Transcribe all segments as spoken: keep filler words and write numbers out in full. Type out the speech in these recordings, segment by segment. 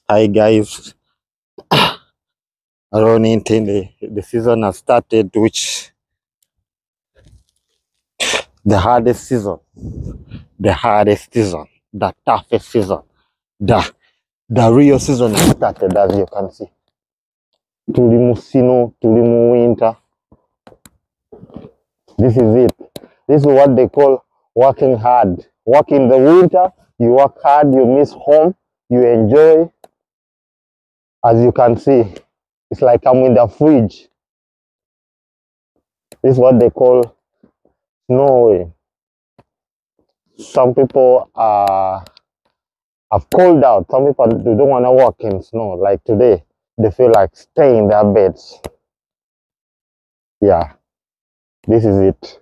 Hi guys, around eighteen, the, the season has started, which the hardest season, the hardest season, the toughest season, the the real season has started, as you can see. Tulimu sino, tulimu winter. This is it. This is what they call working hard. Work in the winter, you work hard, you miss home, you enjoy. As you can see, it's like I'm in the fridge. This is what they call snow. Some people are have cold out. Some people they don't want to walk in snow. Like today, they feel like staying in their beds. Yeah, this is it.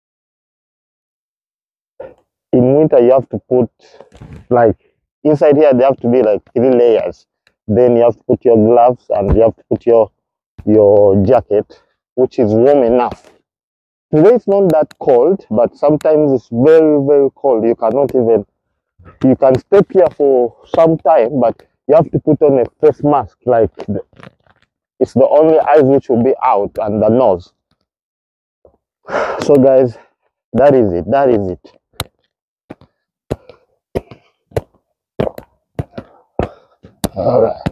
In winter, you have to put, like, inside here, they have to be like three layers. Then you have to put your gloves and you have to put your your jacket, which is warm enough. Today it's not that cold, but sometimes it's very, very cold. You cannot even, you can stay here for some time, but you have to put on a face mask. Like, the, it's the only eyes which will be out and the nose. So guys, that is it. That is it. All right.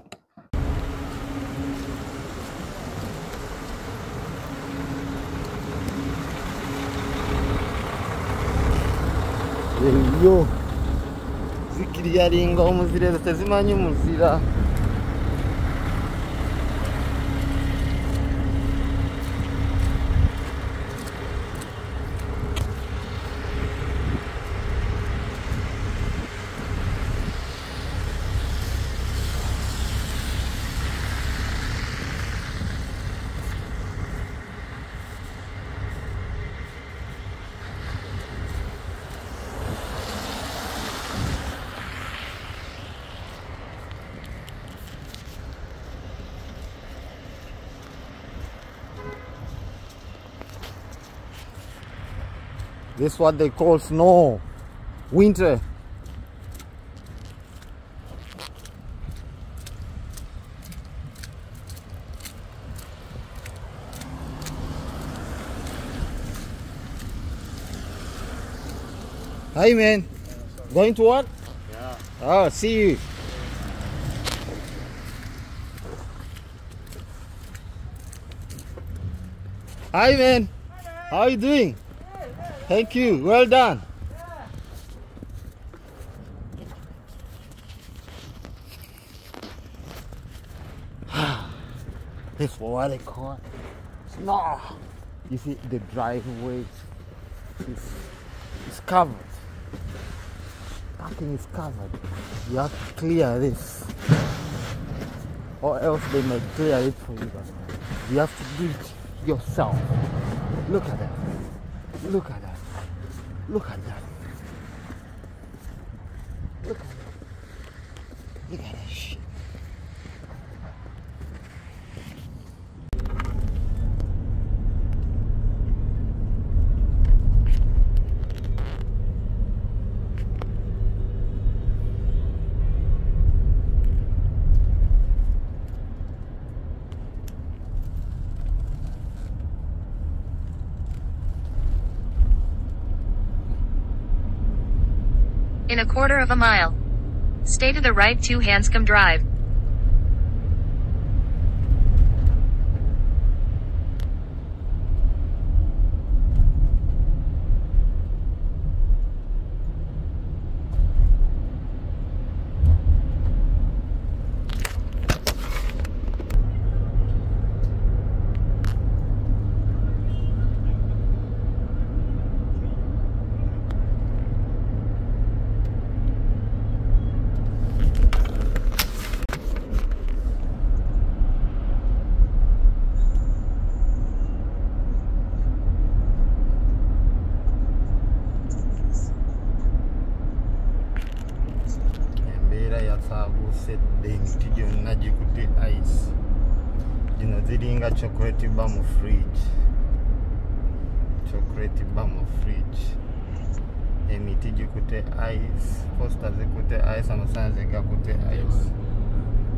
Yo, zikiriya ringa umuzire zitazimanye umuzira. This is what they call snow, winter. Hi man, going to work? Yeah. Oh, see you. Hi man, how are you doing? Thank you. Well done. This is what they call snow. You see, the driveway is is covered. Parking is covered. You have to clear this, or else they may clear it for you. But you have to do it yourself. Look at that. Look at that. Look at that. Look at that. Look at that shit. In a quarter of a mile, stay to the right to Hanscom Drive. Ice. You know, ziringa chocolate bar mu fridge. Chocolate bar mu fridge. Emiti jikute ice. Costa zikute ice. Amasanze gakute ice.